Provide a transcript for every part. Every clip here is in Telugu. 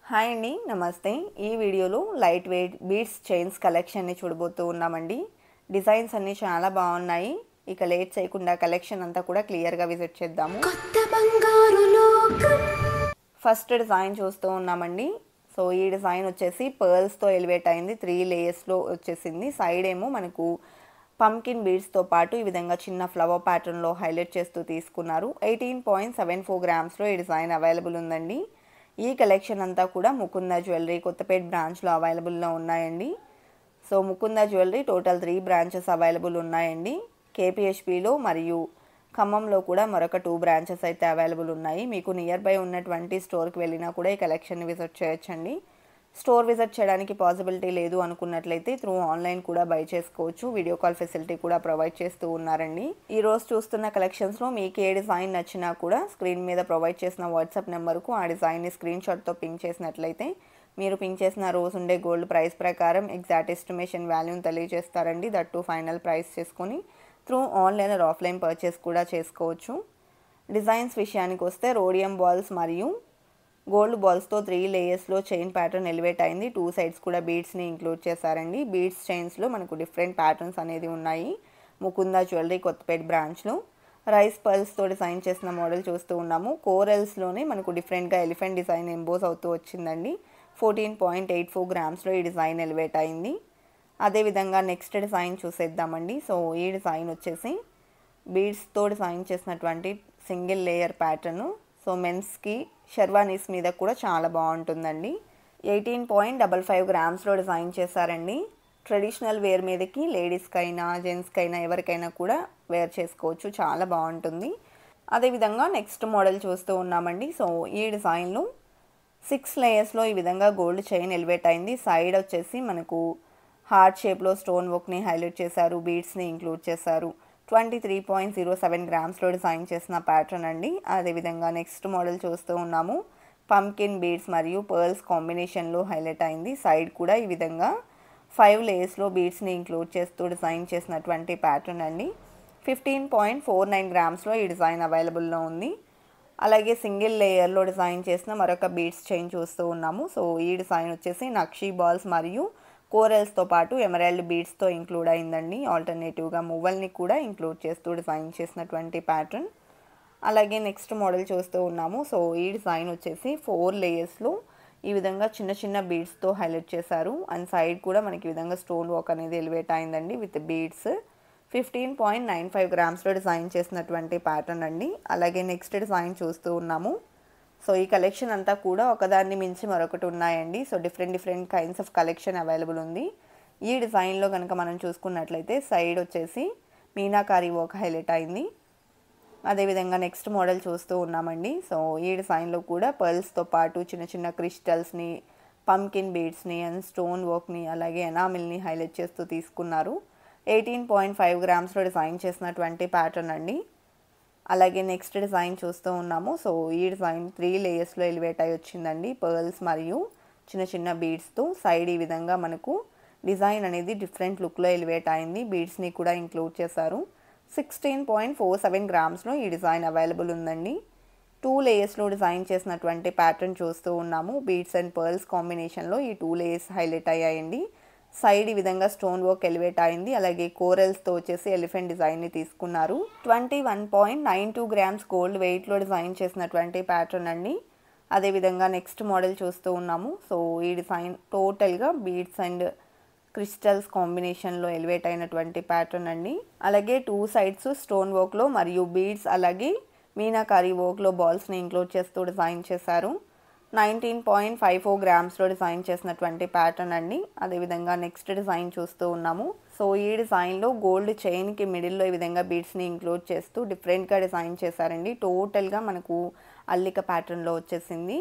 హాయ్ అండి, నమస్తే. ఈ వీడియోలో లైట్ వెయిట్ బీడ్స్ చైన్స్ కలెక్షన్ని చూడబోతూ ఉన్నామండి. డిజైన్స్ అన్నీ చాలా బాగున్నాయి. ఇక లేట్ చేయకుండా కలెక్షన్ అంతా కూడా క్లియర్గా విజిట్ చేద్దాము. ఫస్ట్ డిజైన్ చూస్తూ ఉన్నామండి. సో ఈ డిజైన్ వచ్చేసి పర్ల్స్తో ఎలివేట్ అయింది, 3 లేయర్స్లో వచ్చేసింది. సైడ్ ఏమో మనకు పంకిన్ బీడ్స్తో పాటు ఈ విధంగా చిన్న ఫ్లవర్ ప్యాటర్న్లో హైలైట్ చేస్తూ తీసుకున్నారు. 18.74 గ్రామ్స్లో ఈ డిజైన్ అవైలబుల్ ఉందండి. ఈ కలెక్షన్ అంతా కూడా ముకుంద జ్యువెలరీ కొత్తపేట బ్రాంచ్లో అవైలబుల్లో ఉన్నాయండి. So Mukunda jewellery total 3 branches available ఉన్నాయండి. కేపీహెచ్పిలో మరియు ఖమ్మంలో కూడా మరొక 2 బ్రాంచెస్ అయితే అవైలబుల్ ఉన్నాయి. మీకు నియర్ బై ఉన్నటువంటి స్టోర్కి వెళ్ళినా కూడా ఈ కలెక్షన్ని విజిట్ చేయొచ్చండి. స్టోర్ విజిట్ చేయడానికి పాసిబిలిటీ లేదు అనుకున్నట్లయితే త్రూ ఆన్లైన్ కూడా బై చేసుకోవచ్చు. వీడియో కాల్ ఫెసిలిటీ కూడా ప్రొవైడ్ చేస్తూ ఉన్నారండి. ఈరోజు చూస్తున్న కలెక్షన్స్లో మీకు ఏ డిజైన్ నచ్చినా కూడా స్క్రీన్ మీద ప్రొవైడ్ చేసిన వాట్సాప్ నెంబర్కు ఆ డిజైన్ని స్క్రీన్ షాట్తో పింక్ చేసినట్లయితే మీరు పింక్ చేసిన రోజు ఉండే గోల్డ్ ప్రైస్ ప్రకారం ఎగ్జాక్ట్ ఎస్టిమేషన్ వాల్యూని తెలియజేస్తారండి. దట్టు ఫైనల్ ప్రైస్ చేసుకొని through online or offline purchase కూడా చేసుకోవచ్చు. డిజైన్స్ విషయానికి వస్తే రోడియం బాల్స్ మరియు గోల్డ్ బాల్స్తో 3 లేయర్స్లో చైన్ ప్యాటర్న్ ఎలివేట్ అయింది. 2 సైడ్స్ కూడా బీడ్స్ని ఇంక్లూడ్ చేశారండి. బీడ్స్ చైన్స్లో మనకు డిఫరెంట్ ప్యాటర్న్స్ అనేది ఉన్నాయి. ముకుంద జ్యువెలరీ కొత్తపేట బ్రాంచ్లో రైస్ పర్ల్స్తో డిజైన్ చేసిన మోడల్ చూస్తూ ఉన్నాము. కోరల్స్లోనే మనకు డిఫరెంట్గా ఎలిఫెంట్ డిజైన్ ఎంబోస్ అవుతూ వచ్చిందండి. 14.84 గ్రామ్స్లో ఈ డిజైన్ ఎలివేట్ అయింది. అదేవిధంగా నెక్స్ట్ డిజైన్ చూసేద్దామండి. సో ఈ డిజైన్ వచ్చేసి బీడ్స్తో డిజైన్ చేసినటువంటి సింగిల్ లేయర్ ప్యాటర్ను. సో మెన్స్కి షెర్వానీస్ మీద కూడా చాలా బాగుంటుందండి. 18.55 గ్రామ్స్లో డిజైన్ చేశారండి. ట్రెడిషనల్ వేర్ మీదకి లేడీస్కైనా జెంట్స్కైనా ఎవరికైనా కూడా వేర్ చేసుకోవచ్చు, చాలా బాగుంటుంది. అదేవిధంగా నెక్స్ట్ మోడల్ చూస్తూ ఉన్నామండి. సో ఈ డిజైన్లో 6 లేయర్స్లో ఈ విధంగా గోల్డ్ చైన్ ఎలివేట్ అయింది. సైడ్ వచ్చేసి మనకు హార్ట్ షేప్లో స్టోన్ వర్క్ని హైలైట్ చేశారు, బీడ్స్ని ఇంక్లూడ్ చేశారు. 23.07 గ్రామ్స్లో డిజైన్ చేసిన ప్యాటర్న్ అండి. అదేవిధంగా నెక్స్ట్ మోడల్ చూస్తూ ఉన్నాము. పంకిన్ బీడ్స్ మరియు పర్ల్స్ కాంబినేషన్లో హైలైట్ అయింది. సైడ్ కూడా ఈ విధంగా 5 లేయర్స్లో బీడ్స్ని ఇంక్లూడ్ చేస్తూ డిజైన్ చేసినటువంటి ప్యాటర్న్ అండి. 15.49 గ్రామ్స్లో ఈ డిజైన్ అవైలబుల్లో ఉంది. అలాగే సింగిల్ లేయర్లో డిజైన్ చేసిన మరొక బీడ్స్ చైన్ చూస్తూ ఉన్నాము. సో ఈ డిజైన్ వచ్చేసి నక్షీ బాల్స్ మరియు కోరల్స్తో పాటు ఎమరాల్డ్ బీడ్స్తో ఇంక్లూడ్ అయిందండి. ఆల్టర్నేటివ్గా మువ్వల్ని కూడా ఇంక్లూడ్ చేస్తూ డిజైన్ చేసినటువంటి ప్యాటర్న్. అలాగే నెక్స్ట్ మోడల్ చూస్తూ ఉన్నాము. సో ఈ డిజైన్ వచ్చేసి 4 లేయర్స్లో ఈ విధంగా చిన్న చిన్న బీడ్స్తో హైలైట్ చేశారు. అండ్ సైడ్ కూడా మనకి ఈ విధంగా స్టోన్ వర్క్ అనేది ఎలివేట్ అయిందండి విత్ బీడ్స్. 15.95 గ్రామ్స్లో డిజైన్ చేసినటువంటి ప్యాటర్న్ అండి. అలాగే నెక్స్ట్ డిజైన్ చూస్తూ ఉన్నాము. సో ఈ కలెక్షన్ అంతా కూడా ఒకదాన్ని మించి మరొకటి ఉన్నాయండి. So different kinds of collection available ఉంది. ఈ డిజైన్లో కనుక మనం చూసుకున్నట్లయితే సైడ్ వచ్చేసి మీనాకారి వర్క్ హైలైట్ అయింది. అదేవిధంగా నెక్స్ట్ మోడల్ చూస్తూ ఉన్నామండి. సో ఈ డిజైన్లో కూడా పర్ల్స్తో పాటు చిన్న చిన్న క్రిస్టల్స్ని, పంకిన్ బీడ్స్ని అండ్ స్టోన్ వర్క్ని అలాగే ఎనామిల్ని హైలైట్ చేస్తూ తీసుకున్నారు. 18.5 గ్రామ్స్లో డిజైన్ చేసినటువంటి ప్యాటర్న్ అండి. అలాగే నెక్స్ట్ డిజైన్ చూస్తూ ఉన్నాము. సో ఈ డిజైన్ 3 లేయర్స్లో ఎలివేట్ అయి వచ్చిందండి. పర్ల్స్ మరియు చిన్న చిన్న బీడ్స్తో సైడ్ ఈ విధంగా మనకు డిజైన్ అనేది డిఫరెంట్ లుక్లో ఎలివేట్ అయింది. బీడ్స్ని కూడా ఇంక్లూడ్ చేశారు. 16.47 గ్రామ్స్లో ఈ డిజైన్ అవైలబుల్ ఉందండి. 2 లేయర్స్లో డిజైన్ చేసినటువంటి ప్యాటర్న్ చూస్తూ ఉన్నాము. బీడ్స్ అండ్ పర్ల్స్ కాంబినేషన్లో ఈ 2 లేయర్స్ హైలైట్ అయ్యాయండి. సైడ్ ఈ విధంగా స్టోన్ వర్క్ ఎలివేట్ అయింది. అలాగే కోరల్స్తో వచ్చేసి ఎలిఫెంట్ డిజైన్ని తీసుకున్నారు. 21.92 గ్రామ్స్ గోల్డ్ వెయిట్లో డిజైన్ చేసినటువంటి ప్యాటర్న్ అండి. అదేవిధంగా నెక్స్ట్ మోడల్ చూస్తూ ఉన్నాము. సో ఈ డిజైన్ టోటల్గా బీడ్స్ అండ్ క్రిస్టల్స్ కాంబినేషన్లో ఎలివేట్ అయినటువంటి ప్యాటర్న్ అండి. అలాగే 2 సైడ్స్ స్టోన్ వర్క్లో మరియు బీడ్స్ అలాగే మీనాకారి వర్క్లో బాల్స్ని ఇంక్లూడ్ చేస్తూ డిజైన్ చేశారు. 19.54 గ్రామ్స్లో డిజైన్ చేసినటువంటి ప్యాటర్న్ అండి. అదేవిధంగా నెక్స్ట్ డిజైన్ చూస్తూ ఉన్నాము. సో ఈ డిజైన్లో గోల్డ్ చైన్కి మిడిల్లో ఈ విధంగా బీడ్స్ని ఇంక్లూడ్ చేస్తూ డిఫరెంట్గా డిజైన్ చేశారండి. టోటల్గా మనకు అల్లిక ప్యాటర్న్లో వచ్చేసింది.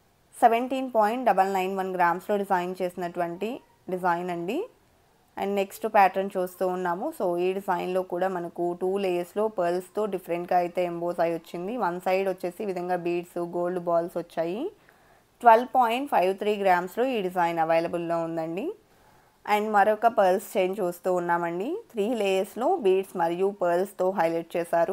17.991 గ్రామ్స్లో డిజైన్ చేసినటువంటి డిజైన్ అండి. అండ్ నెక్స్ట్ ప్యాటర్న్ చూస్తూ ఉన్నాము. సో ఈ డిజైన్లో కూడా మనకు 2 లేయర్స్లో పర్ల్స్తో డిఫరెంట్గా అయితే ఎంబోస్ అయి వచ్చింది. 1 సైడ్ వచ్చేసి ఈ విధంగా బీడ్స్ గోల్డ్ బాల్స్ వచ్చాయి. 12.53 గ్రామ్స్లో ఈ డిజైన్ అవైలబుల్లో ఉందండి. అండ్ మరొక పర్ల్స్ చైన్ చూస్తూ ఉన్నామండి. 3 లేయర్స్లో బీడ్స్ మరియు పర్ల్స్తో హైలైట్ చేశారు.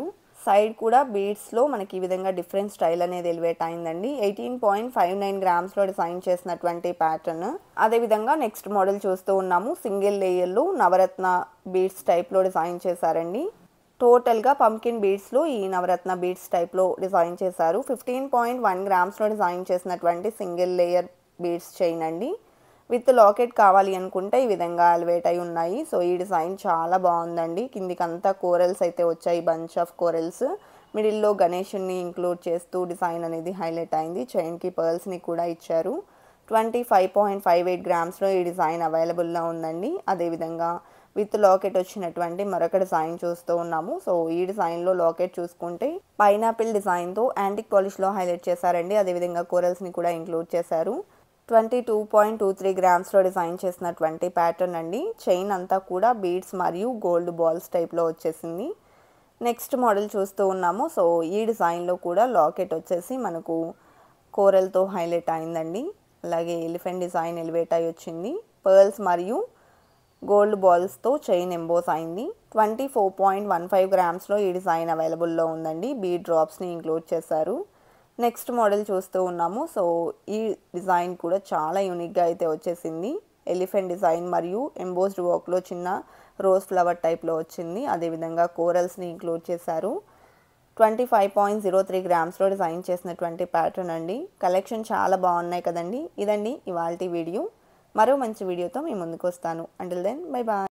సైడ్ కూడా బీడ్స్లో మనకి ఈ విధంగా డిఫరెంట్ స్టైల్ అనేది ఎలివేట్ అయిందండి. 18.59 గ్రామ్స్లో డిజైన్ చేసినటువంటి ప్యాటర్న్. అదేవిధంగా నెక్స్ట్ మోడల్ చూస్తూ ఉన్నాము. సింగిల్ లేయర్లో నవరత్న బీడ్స్ టైప్లో డిజైన్ చేశారండి. టోటల్గా పంకిన్ బీడ్స్లో ఈ నవరత్న బీడ్స్ టైప్లో డిజైన్ చేశారు. 15.1 గ్రామ్స్లో డిజైన్ చేసినటువంటి సింగిల్ లేయర్ బీడ్స్ చైన్ అండి. విత్ లాకెట్ కావాలి అనుకుంటే ఈ విధంగా ఎలివేట్ అయి ఉన్నాయి. సో ఈ డిజైన్ చాలా బాగుందండి. కిందికంతా కోరల్స్ అయితే వచ్చాయి, బంచ్ ఆఫ్ కోరల్స్. మిడిల్లో గణేషుని ఇంక్లూడ్ చేస్తూ డిజైన్ అనేది హైలైట్ అయింది. చైన్కి పర్ల్స్ని కూడా ఇచ్చారు. 25.58 గ్రామ్స్లో ఈ డిజైన్ అవైలబుల్లో ఉందండి. అదేవిధంగా విత్ లాకెట్ వచ్చినటువంటి మరొక డిజైన్ చూస్తూ ఉన్నాము. సో ఈ డిజైన్లో లాకెట్ చూసుకుంటే పైనాపిల్ డిజైన్తో యాంటిక్ పాలిష్లో హైలైట్ చేశారండి. అదేవిధంగా కోరల్స్ని కూడా ఇంక్లూడ్ చేశారు. 22.23 గ్రామ్స్లో డిజైన్ చేసినటువంటి ప్యాటర్న్ అండి. చైన్ అంతా కూడా బీడ్స్ మరియు గోల్డ్ బాల్స్ టైప్లో వచ్చేసింది. నెక్స్ట్ మోడల్ చూస్తూ ఉన్నాము. సో ఈ డిజైన్లో కూడా లాకెట్ వచ్చేసి మనకు కోరల్తో హైలైట్ అయిందండి. అలాగే ఎలిఫెంట్ డిజైన్ ఎలివేట్ అయి వచ్చింది. పర్ల్స్ మరియు గోల్డ్ బాల్స్తో చైన్ ఎంబోస్ అయింది. 24.15 గ్రామ్స్లో ఈ డిజైన్ అవైలబుల్లో ఉందండి. బీడ్ డ్రాప్స్ని ఇంక్లూడ్ చేశారు. నెక్స్ట్ మోడల్ చూస్తూ ఉన్నాము. సో ఈ డిజైన్ కూడా చాలా యూనిక్గా అయితే వచ్చేసింది. ఎలిఫెంట్ డిజైన్ మరియు ఎంబోస్డ్ వర్క్లో చిన్న రోజ్ ఫ్లవర్ టైప్లో వచ్చింది. అదేవిధంగా కోరల్స్ని ఇంక్లూడ్ చేశారు. 25.03 గ్రామ్స్లో డిజైన్ చేసినటువంటి ప్యాటర్న్ అండి. కలెక్షన్ చాలా బాగున్నాయి కదండి. ఇదండి ఇవాల్టి వీడియో. మరో మంచి వీడియోతో మీ ముందుకు వస్తాను. Until then bye bye.